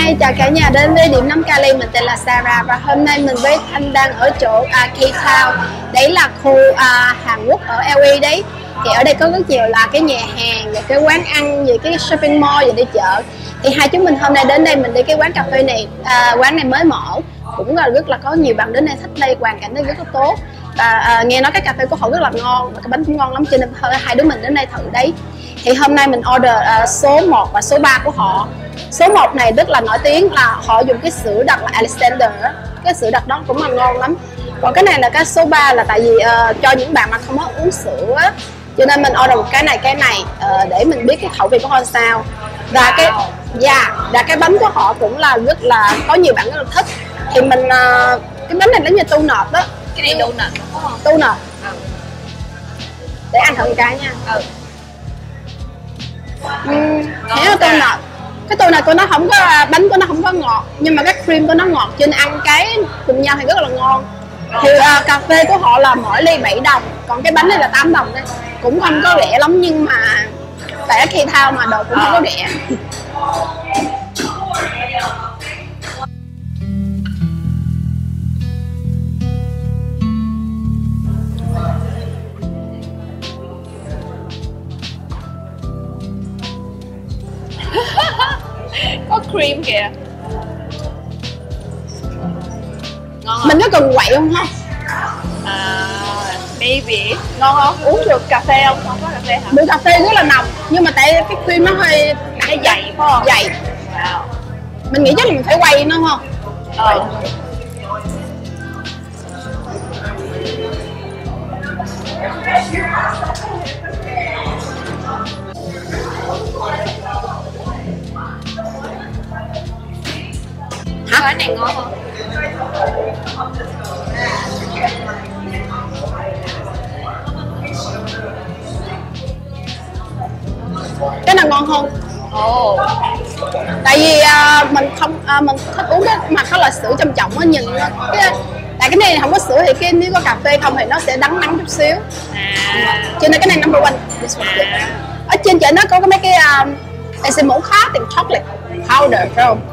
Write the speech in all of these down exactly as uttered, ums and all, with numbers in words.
Hi, chào cả nhà đến với điểm nóng Cali. Mình tên là Sarah và hôm nay mình với Thanh đang ở chỗ uh, K-Town. Đấy là khu uh, Hàn Quốc ở L A đấy. Thì ở đây có rất nhiều là cái nhà hàng, và cái quán ăn, về cái shopping mall, và đi chợ. Thì hai chúng mình hôm nay đến đây mình đi cái quán cà phê này. Uh, quán này mới mở, cũng là rất là có nhiều bạn đến đây thích đây, hoàn cảnh đây rất là tốt. Và uh, nghe nói cái cà phê của họ rất là ngon và cái bánh cũng ngon lắm, cho nên hai đứa mình đến đây thử đấy. Thì hôm nay mình order uh, số một và số ba của họ. Số một này rất là nổi tiếng là họ dùng cái sữa đặc là Alexander. Cái sữa đặc đó cũng là ngon lắm. Còn cái này là cái số ba là tại vì uh, cho những bạn mà không có uống sữa, cho nên mình order một cái này cái này uh, để mình biết cái khẩu vị của họ sao. Và cái dạ yeah, và cái bánh của họ cũng là rất là có nhiều bạn rất là thích. Thì mình uh, cái bánh này giống như donut đó. Cái này donut đúng không? Donut. Ừ. Để ăn thử một cái nha. Ừ. Uhm, thế là donut. Cái donut của nó không có, bánh của nó không có ngọt, nhưng mà cái cream của nó ngọt, cho nên ăn cái cùng nhau thì rất là ngon. Thì uh, cà phê của họ là mỗi ly bảy đồng, còn cái bánh này là tám đồng đấy. Cũng không có rẻ lắm, nhưng mà tại khi thao mà đồ cũng không có rẻ. Có cream kìa. Ngon không? Mình có cần quậy không không? À, maybe. Ngon không? Uống được cà phê không? Không có cà phê hả? Được cà phê rất là nồng, nhưng mà tại cái cream nó hơi Nó dày phải không? dày. Wow. Mình nghĩ chắc là mình phải quay nó không? Ờ. Hả? Cái này ngon không? Cái nào ngon hơn? Ồ. Oh. Tại vì uh, mình không uh, mình thích uống cái mà có là sữa trầm trọng á, nhìn nó cái, tại cái này không có sữa thì cái nếu có cà phê không thì nó sẽ đắng đắng chút xíu. À. Cho nên cái này number one. À. Ở trên chợ nó có mấy cái um, đây sẽ mẫu khác tiền chocolate powder phải không?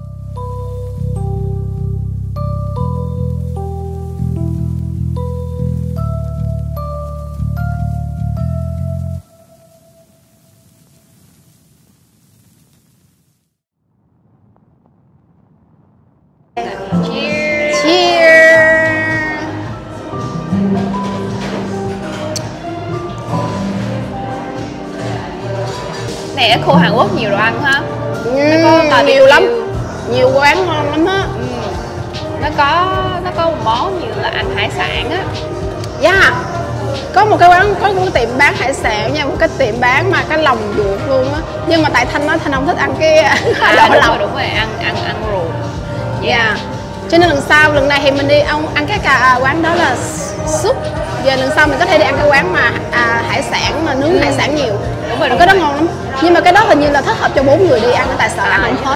Cheers. Cheers. Này ở khu Hàn Quốc nhiều đồ ăn ha. Uhm, Nó có nhiều lắm, nhiều quán ngon lắm á. Ừ. Nó có nó có một món như là ăn hải sản á. Dạ yeah. Có một cái quán, có một cái tiệm bán hải sản nha, một cái tiệm bán mà cái lòng ruột luôn á. Nhưng mà tại Thanh nói Thanh không thích ăn cái À, đỏ đúng lòng. rồi, đúng rồi, ăn ăn ăn ruột. Dạ yeah. Cho nên lần sau, lần này thì mình đi ăn, ăn cái cả quán đó là súp. Giờ lần sau mình có thể đi ăn cái quán mà à, hải sản, mà nướng ừ. hải sản nhiều. Đúng rồi, đúng cái rồi. đó ngon lắm. Nhưng mà cái đó hình như là thích hợp cho bốn người đi ăn, tại sợ ăn không hết.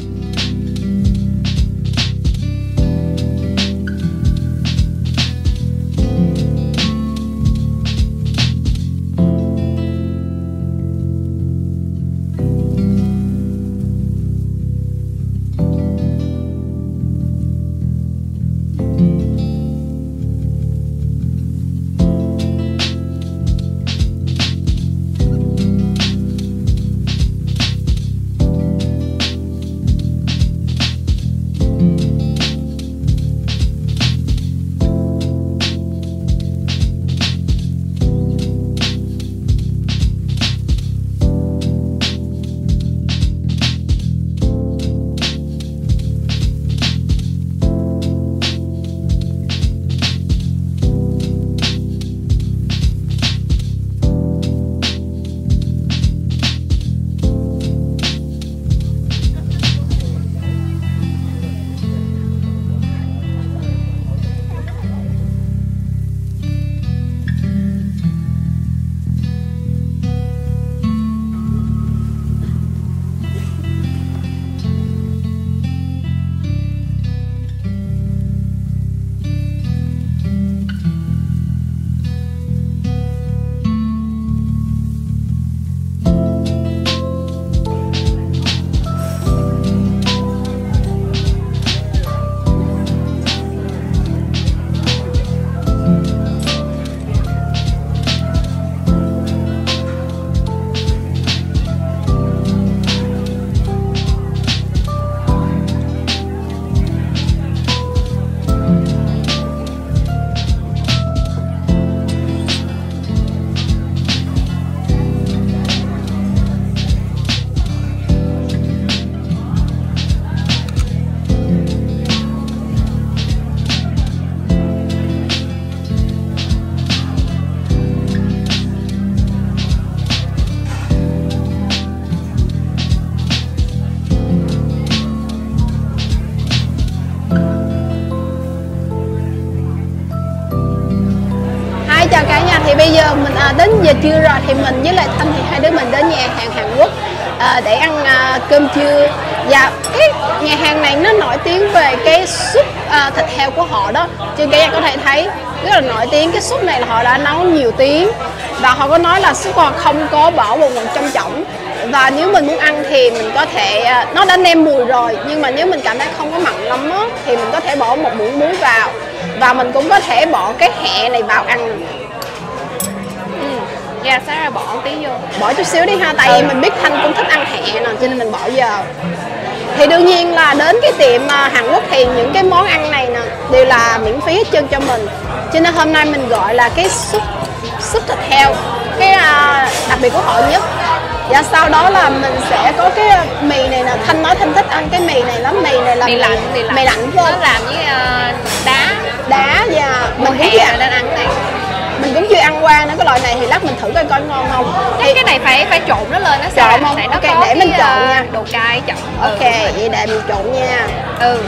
bây giờ mình à, đến giờ trưa rồi thì mình với lại Thanh thì hai đứa mình đến nhà hàng Hàn Quốc à, để ăn à, cơm trưa. Và cái nhà hàng này nó nổi tiếng về cái súp à, thịt heo của họ đó. Trên cái có thể thấy rất là nổi tiếng. Cái súp này là họ đã nấu nhiều tiếng và họ có nói là súp họ không có bỏ bột ngọt trong trọng. Và nếu mình muốn ăn thì mình có thể, nó đã nêm mùi rồi, nhưng mà nếu mình cảm thấy không có mặn lắm á, thì mình có thể bỏ một muỗng muối vào. Và mình cũng có thể bỏ cái hẹ này vào ăn. Ừ. Dạ, sáng ra bỏ một tí vô. Bỏ chút xíu đi ha, tại vì mình biết Thanh cũng thích ăn hẹ nè, cho nên mình bỏ vào. Thì đương nhiên là đến cái tiệm Hàn Quốc thì những cái món ăn này nè đều là miễn phí hết trơn cho mình. Cho nên hôm nay mình gọi là cái súp súp thịt heo, cái đặc biệt của họ nhất. Và sau đó là mình sẽ có cái mì này nè. Thanh nói Thanh thích ăn cái mì này lắm. Mì này là mì, mì lạnh, mì lạnh, mì lạnh thôi. Nó làm với uh, đá đá và mình cũng chưa ăn ăn này. Mình cũng chưa ăn qua nữa. Cái loại này thì lát mình thử coi coi ngon không. Thì cái này phải phải trộn nó lên nó trộn sao không? để nó okay, có để mình cái, trộn uh, nha. đồ cay trộn. Ok, ừ, vậy để mình trộn nha. Ừ.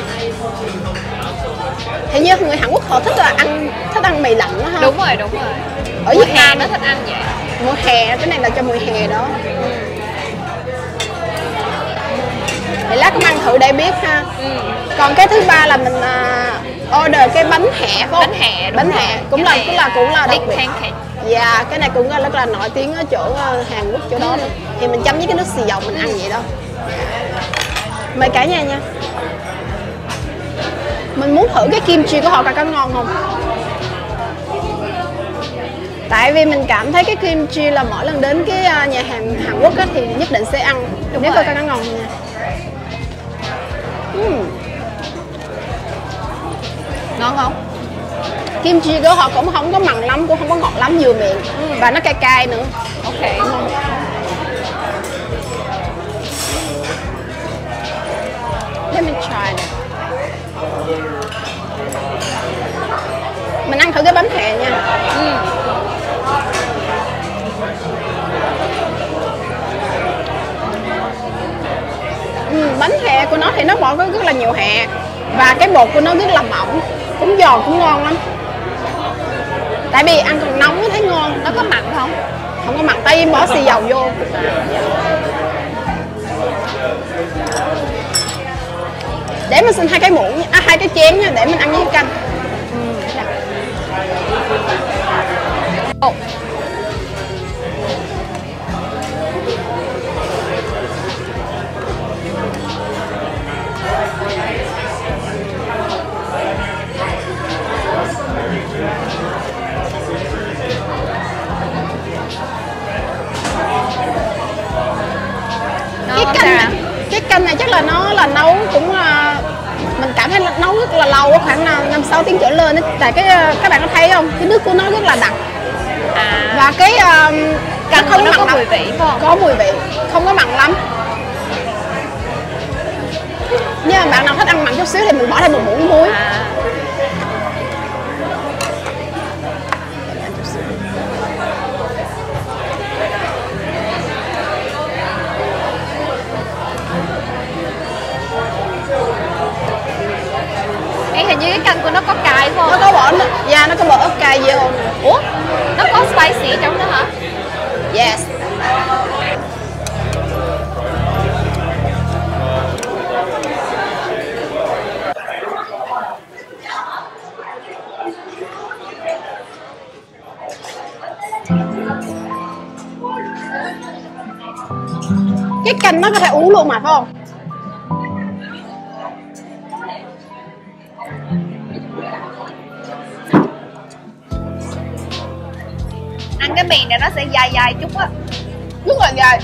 Thì như người Hàn Quốc họ thích là ăn thích ăn mì lạnh đó ha. Đúng rồi, đúng rồi. Ở Việt Việt Nam nó thích ăn vậy. Mùa hè, cái này là cho mùa hè đó. Ừ. Thì lát cũng ăn thử để biết ha. Ừ. Còn cái thứ ba là mình uh, order cái bánh hẹ phải không? Bánh hẹ, bánh hẹ cũng là cũng là cũng là đặc biệt. Pancake. Dạ, yeah, cái này cũng rất là nổi tiếng ở chỗ Hàn Quốc chỗ đó nữa. Thì mình chấm với cái nước xì dầu mình ăn vậy đó. Mời cả nhà nha. Mình muốn thử cái kim chi của họ coi có ngon không. Tại vì mình cảm thấy cái kim chi là mỗi lần đến cái nhà hàng Hàn Quốc á, thì nhất định sẽ ăn. Đúng nếu rồi. coi có ngon không nha. uhm. Ngon không? Kim chi của họ cũng không có mặn lắm, cũng không có ngọt lắm, vừa miệng. ừ. Và nó cay cay nữa. Ok. Let me try nè. Mình ăn thử cái bánh hẹ nha. Ừ. Ừ, bánh hẹ của nó thì nó bỏ rất là nhiều hẹ. Và cái bột của nó rất là mỏng. Cũng giòn cũng ngon lắm. Tại vì ăn còn nóng mới thấy ngon. Nó có mặn không? Không có mặn, tại vì bỏ xì dầu vô. Để mình xin hai cái muỗng, à, hai cái chén nha, để mình ăn với canh. Ồ. Cái canh này, cái canh này chắc là nó là nấu cũng là mình cảm thấy là nấu rất là lâu, khoảng năm sáu tiếng trở lên. Tại cái các bạn có thấy không, cái nước của nó rất là đặc. À. Và cái um, canh không nó có mùi vị phải không? Có mùi vị, không có mặn lắm. Nhưng mà bạn nào thích ăn mặn chút xíu thì mình bỏ thêm một muỗng muối. À. Ê, hình như cái canh của nó có cay phải không? Nó có bỏ, da nó có bỏ ớt cay vô. Ủa? Nó có spicy ở trong đó hả? Yes. Cái canh nó có thể uống luôn mà phải không? Ăn cái mì này nó sẽ dai dai chút á. Rất là dai.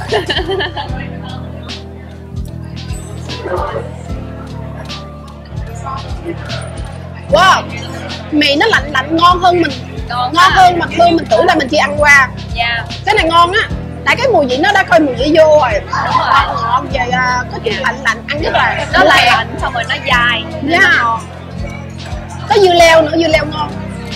Wow, mì nó lạnh lạnh ngon hơn mình, Ngon, ngon hơn mặc dù mình tưởng là mình chỉ ăn qua. Dạ. Cái này ngon á, tại cái mùi vị nó đã coi mùi vị vô rồi. Đúng rồi. Ngon ngon về có chút lạnh lạnh ăn rất là Nó lạnh lạnh xong rồi nó dai. Dạ. Có dưa leo nữa, dưa leo ngon.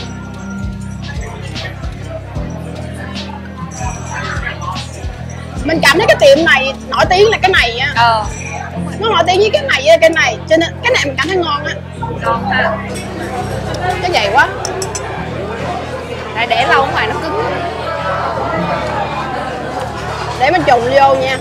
Mình cảm thấy cái tiệm này nổi tiếng là cái này á. Ờ. Nó nổi tiếng với cái này với cái này, cho nên cái này mình cảm thấy ngon á. Ngon ha. Cái vậy quá. Tại để lâu ngoài nó cứng. Để mình trụng vô nha.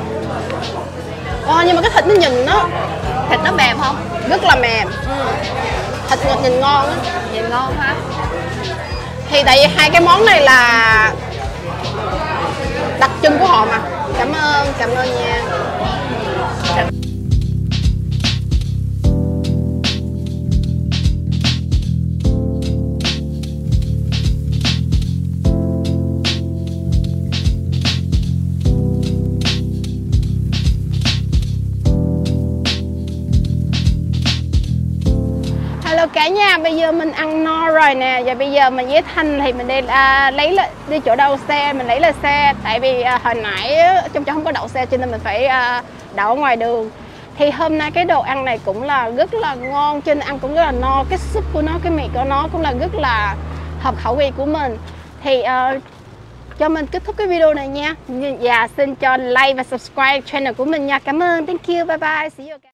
Ồ, nhưng mà cái thịt nó nhìn nó Thịt nó mềm không? rất là mềm. Ừ. Thịt ngọt nhìn ngon á. Nhìn ngon ha. Thì tại vì hai cái món này là đặc trưng của họ mà. Cảm ơn, cảm ơn nha. Hello cả nhà, bây giờ mình ăn no rồi nè. Và bây giờ mình với Thanh thì mình đi à, lấy là, đi chỗ đậu xe, mình lấy là xe. Tại vì à, hồi nãy trong chỗ không có đậu xe cho nên mình phải à, đậu ở ngoài đường. Thì hôm nay cái đồ ăn này cũng là rất là ngon, cho nên ăn cũng rất là no. Cái súp của nó, cái mì của nó cũng là rất là hợp khẩu vị của mình. Thì uh, cho mình kết thúc cái video này nha. Và xin cho like và subscribe channel của mình nha. Cảm ơn, thank you, bye bye, see you again.